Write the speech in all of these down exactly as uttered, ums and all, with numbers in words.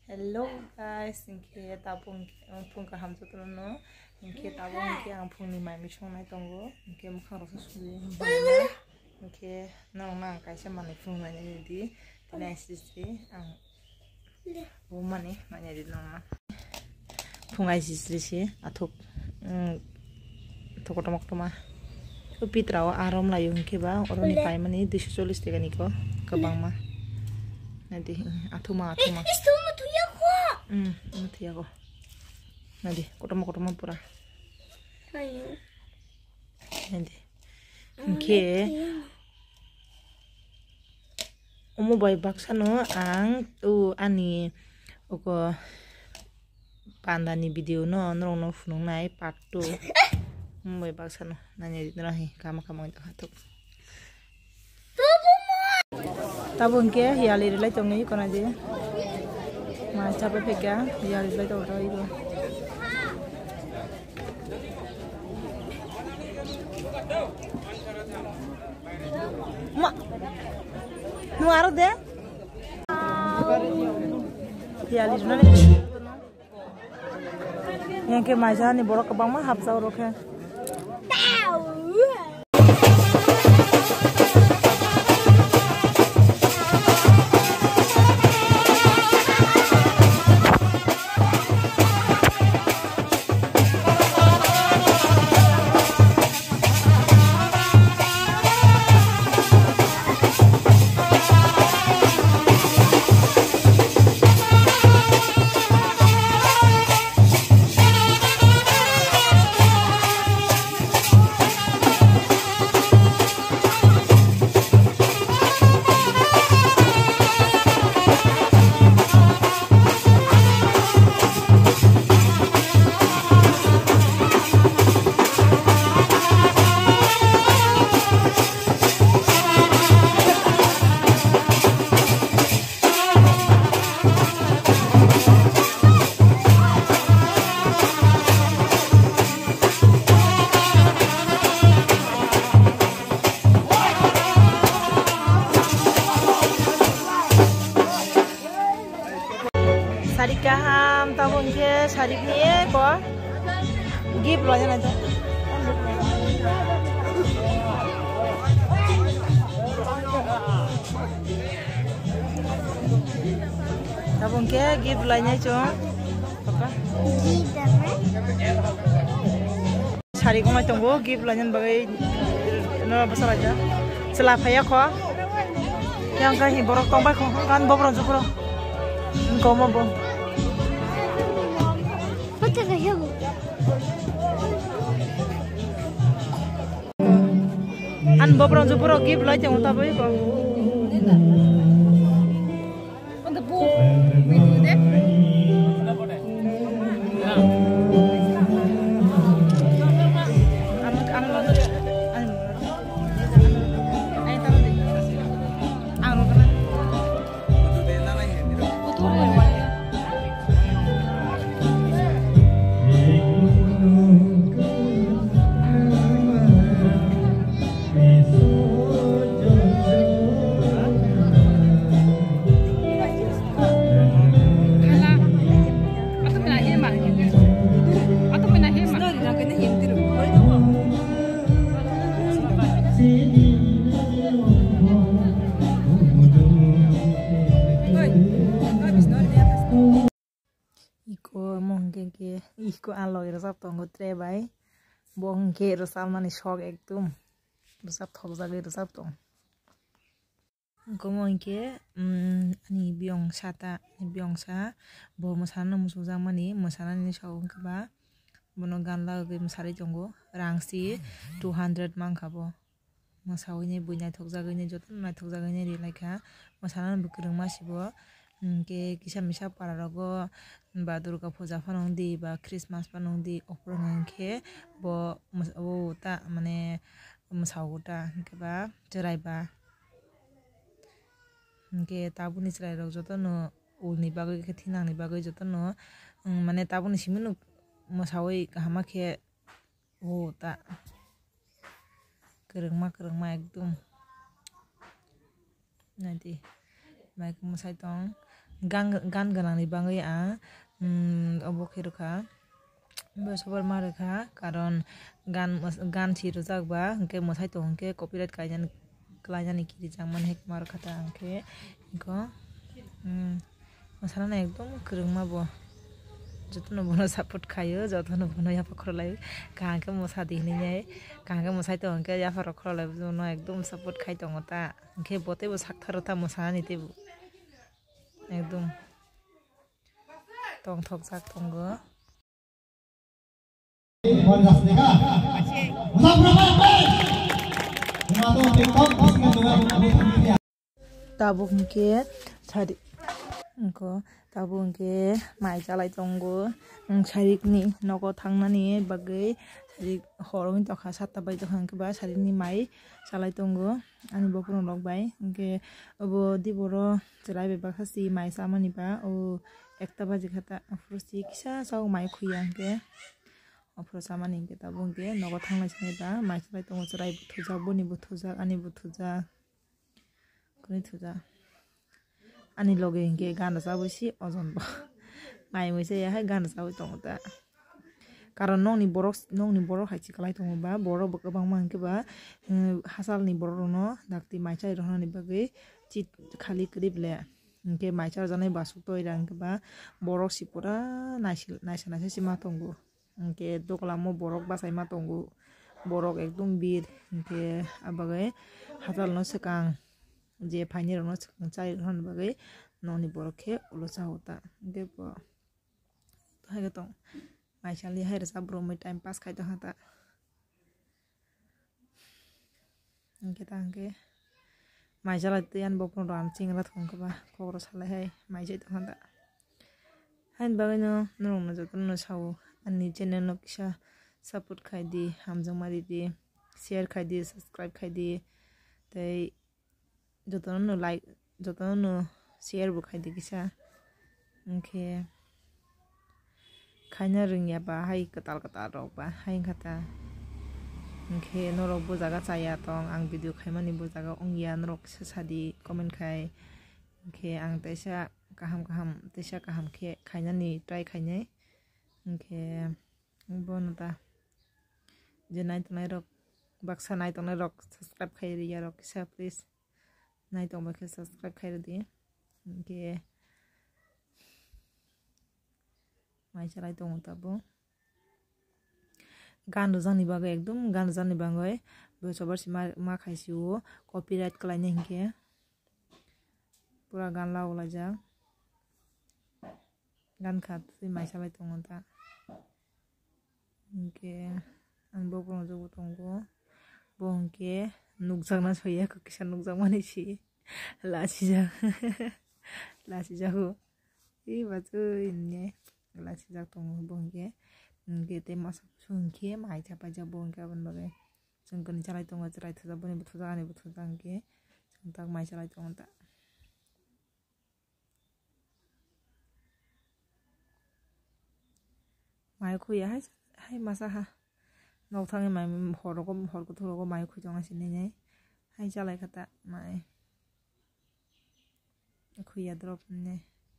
Hello guys, inke tabung pung ka hamso tono inke tabung inke ang pung ni mai misong nai tongo inke mukhang rasa suri inke nang nang kaisa mani pung nai ni di tenai sisi ang bu mani mani di nang pung ai sisi si atuk toko tomak toma upi trawa arom layu inke ba orang ni pai mani two forty tega niko kabang ma nanti atuma atuma Hmm, nanti aku. Nanti, ketemu ketemu pura. Nanti. Oke. Umu boy baksano ang tu ani uko pandani video no nong no funung nai part two. Umu boy baksano nanya di terahi kama kama itu hatuk. Tabung ke ya liri lai tong ni kon aja. Mà capek pegang, biar dia tahu tahu itu. Mak, nuaru deh. Biar dia nanti. Yang ke macam ni borok kebang mah hapsa oroknya. Sari kaham tabung ke sari ni ko give lo jana to tabung ke give lo nya cho apa sari ko ma tonggo give lo nyan bagai no besar aja selapaya ko yang kai borok tong ba ko kan bobron jupro ko mo bo an bobron jupro give lo jang ta bai ko on the book we do that Iko mungkin ke iko aloy resap tonggo tre bai bong ke resap mani shok ekdum resap thok jage resap tong gomong ke ani biong sata biong sa bo masana musuja mani masana ni shok ke ba bono ganla ge masari tongo rangsi two hundred mangka bo masawi ni bunya thok jage ni joton na thok jage ni relaika masana bukurung masibo ke kisah misah para rogo ba Durga Puja panong di ba Christmas panong di oprong ke bo bo ta mane musau ta ke ba cerai ba ke tabuni cerai rog joto no ulni bagai ke thinang ni bagai joto no mane tabuni simunu musawi kahama ke o ta kereng ma kereng ma ekdum nanti baik musai tong gan gan ganangni bangui ang obo khiruka bosobar maruka karon gan gan si rujak ba hingke mwsai tongo hingke copyright kainani klainani kiri jangmani hek maruka ta hingke iko mwsana ekdom kwrwngma bo jotono bono support khaio jotono bono yafa khorolai kaham khe mwsadi hinai kaham khe mwsai tongo hingke yafa rok khorolai bono ekdom support khai tongo ta hingke botei bo saktharo ta mwsanani teibo ekdom tongthokjak tongo. Tabo hingke sari engko tabo hingke mai chalai tongo sarikni nogo thangnani bagui sarik horo wngtongkha satta bai tongkha hingke ba sarikni mai chalai tongo ani bokhorok rok bai hingke obo diboro cherai bai bakhachi mai chamani ba o ekta baji khata frosti kisa chao mai khuya hingke ofro chamani hingke tabo hingke nogo thangnai sinai ba mai chalai tongo cherai bo thujak boni bo thujak ani bo thujak kuni thujak ani loge hingke gan rwjak si ojon bo mai muisa hai gan rwjak tongo ta karon nongni borok nongni borok hai chiklai tongo ba borok bo kwbangma hingke ba hachal ni borok rok no dakti mai chai rohnani bagui chit khali kwrwi le hingke mai charjaknai basuk toira hingke ba borok si pura naisa naisa sima tongo hingke doglamo borok bachaima tongo borok ekdom bir hingke abagai hachal no swkang je phaini rok no swkang chai rohna bagui nongni borok khe ulo chao ta hingke bo haike tong mai chali hai rwjak borok moi time pass khai tongkha ta hingke ta hingke mai chalai tui bo phano ram chingra thongkha ba kokro salai hai mai chai tongkha ta hain bagui no norok no jotono no sao ani channel no kisa support khai di hamjak mari di share khai di subscribe khai di tei jotono no like jotono no share bo khai di kisa hingke khaina rwngya ba hai kwtal kwtal rok ba hai wngkha ta hingke norok bujaga chaya tong ang video khaimani bujaga ongya norok sadi comment khai hingke ang teisa kaham kaham teisa kaham khe khainani try khainai hingke bono ta je naitongnai rok baksa naitongnai rok subscribe khai rwya rok kisa please naitongba khe subscribe khai rwdi hingke mai chalai tongo tabo gan rwjakni bagui ekdom gan rwjakni bagui bosobar si ma khaisi o copyright klainai hingke pura gan laulaijak gan kha tui mai chalai tongo ta hingke ani bo phano jogo tongo bo hingke nukjakna soya kisa nukjakmani si lasijak lasijago ei bachoi hinne lasijak tongo bo hingke hingke tei masa kusu hingke mai chapaijak bo hingke aboni bagui chong kuni chalai tongo cherai thujak boni bo thujak ani bo thujak hingke chong tak mai chalai tongo ta mai khuya hai hai masa ha nok thangi mai horogo horko thorogo mai khui tonga sinai hai chalai khata mai khuya drop ne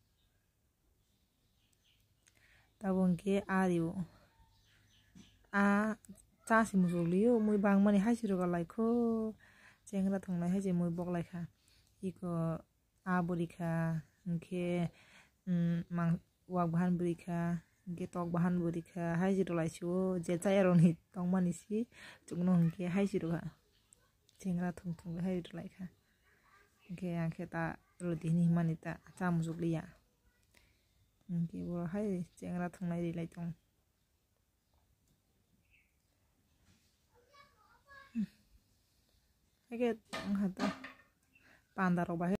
tabo hingke ari o a chasi musukliyo moi bangmani haisi rogo laikho chengra thongnai hai je moi boklaikha iko a borikha hingke wak bahan borikha hingke tok bahan borikha haisi rok laisio je chaya rokni tongmani si chungno hingke haisi rokha chengra thong thong hai rok laikha hingke angkhe ta rodini himani ta cha musukliya hingke bo hai chengra thongnai rwilai tong haike wngkha ta panda rok ba.